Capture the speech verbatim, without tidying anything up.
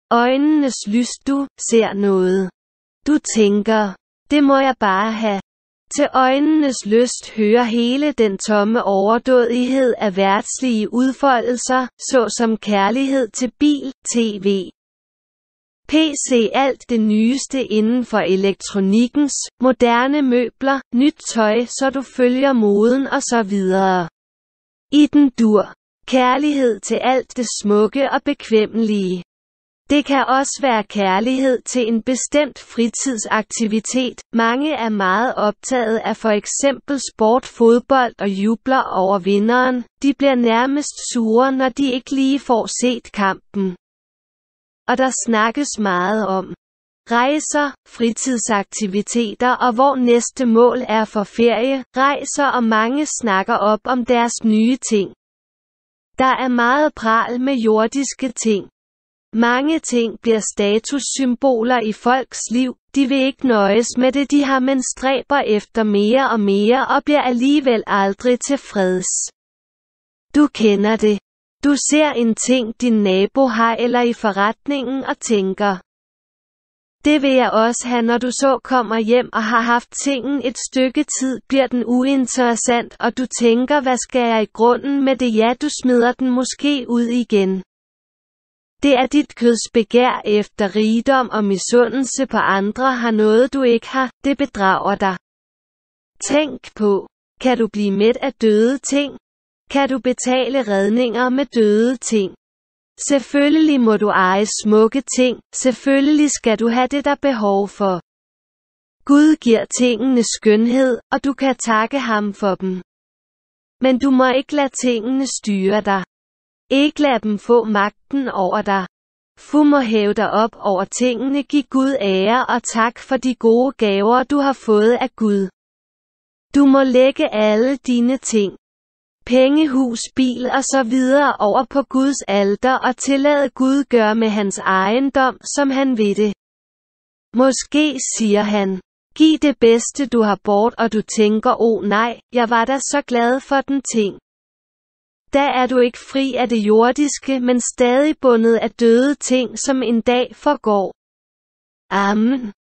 Øjnenes lys, du ser noget. Du tænker, det må jeg bare have. Til øjnenes lyst hører hele den tomme overdådighed af verdslige udfoldelser, såsom kærlighed til bil, tv, pc, alt det nyeste inden for elektronikkens, moderne møbler, nyt tøj, så du følger moden og så videre. I den dur. Kærlighed til alt det smukke og bekvemmelige. Det kan også være kærlighed til en bestemt fritidsaktivitet. Mange er meget optaget af for eksempel sport, fodbold og jubler over vinderen. De bliver nærmest sure, når de ikke lige får set kampen. Og der snakkes meget om rejser, fritidsaktiviteter og hvor næste mål er for ferie, rejser, og mange snakker op om deres nye ting. Der er meget pral med jordiske ting. Mange ting bliver statussymboler i folks liv. De vil ikke nøjes med det, de har, men stræber efter mere og mere og bliver alligevel aldrig tilfreds. Du kender det. Du ser en ting, din nabo har eller i forretningen og tænker, det vil jeg også have. Når du så kommer hjem og har haft tingen et stykke tid, bliver den uinteressant, og du tænker, hvad skal jeg i grunden med det? Ja, du smider den måske ud igen. Det er dit køds begær efter rigdom og misundelse på andre har noget du ikke har, det bedrager dig. Tænk på, kan du blive mæt af døde ting? Kan du betale redninger med døde ting? Selvfølgelig må du eje smukke ting, selvfølgelig skal du have det, der er behov for. Gud giver tingene skønhed, og du kan takke ham for dem. Men du må ikke lade tingene styre dig. Ikke lad dem få magten over dig. Du må hæve dig op over tingene, giv Gud ære og tak for de gode gaver, du har fået af Gud. Du må lægge alle dine ting, penge, hus, bil og så videre over på Guds alter og tillade Gud gøre med hans ejendom, som han vil det. Måske siger han, giv det bedste du har bort, og du tænker, åh oh, nej, jeg var da så glad for den ting. Da er du ikke fri af det jordiske, men stadig bundet af døde ting, som en dag forgår. Amen.